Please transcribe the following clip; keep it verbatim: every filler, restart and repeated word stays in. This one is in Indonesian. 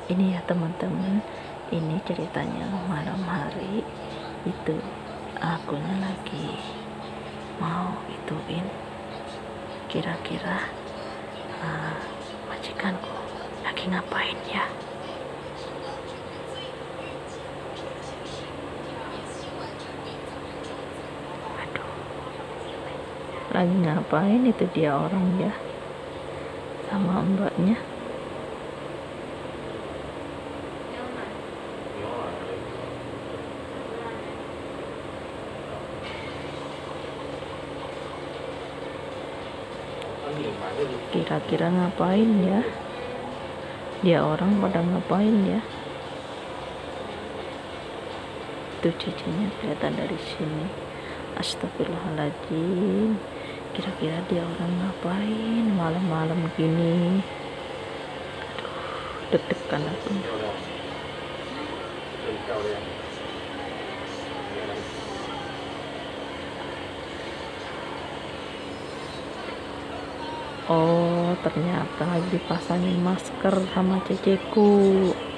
Ini ya teman-teman, ini ceritanya malam hari itu aku lagi mau ituin kira-kira uh, majikanku lagi ngapain ya. Aduh, lagi ngapain itu dia orang ya sama mbaknya. Kira-kira ngapain ya dia orang, pada ngapain ya. Itu cincinnya kelihatan dari sini. Astagfirullahaladzim, kira-kira dia orang ngapain malam-malam gini. Aduh, deg-degan aku. Oh, ternyata lagi dipasangin masker sama ceceku.